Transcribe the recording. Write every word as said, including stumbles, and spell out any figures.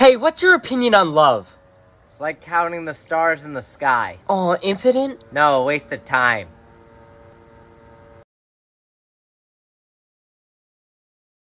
Hey, what's your opinion on love? It's like counting the stars in the sky. Aw, infinite? No, a waste of time.